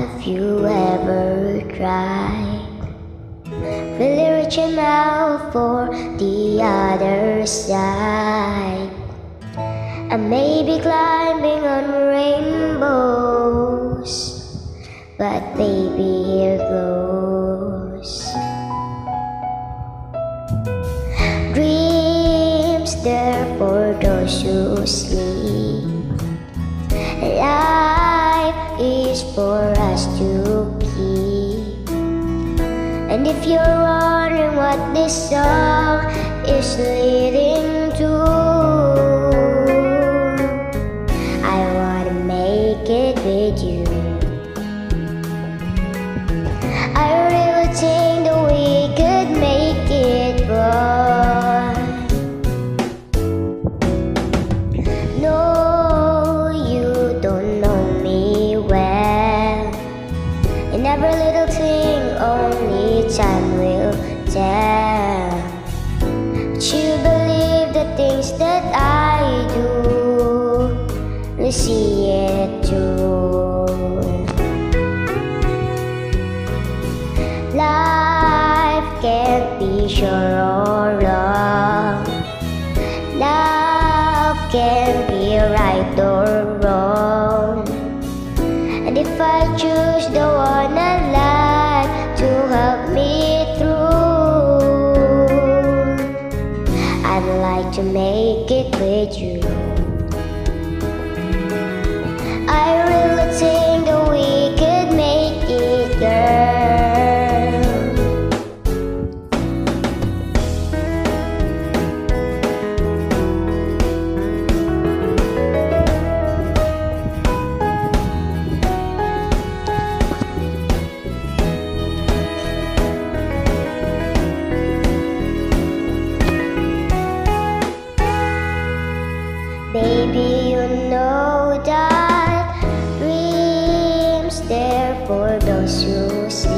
Have you ever tried really reaching out for the other side? And maybe climbing on rainbows, but baby, here goes. Dreams there for those who sleep. Life is for us to keep. And if you're wondering what this song is leading to, I wanna make it with you. I really think that we could make it work. No, you don't know me well, and every little thing only time will tell. But you believe the things that I do, we see it through. Life can't be sure or wrong. Love can't be right or wrong. And if I choose the one I like to help me through, I'd like to make it with you. I really think that we could make it, girl. Baby, you know that dreams there for those who sleep.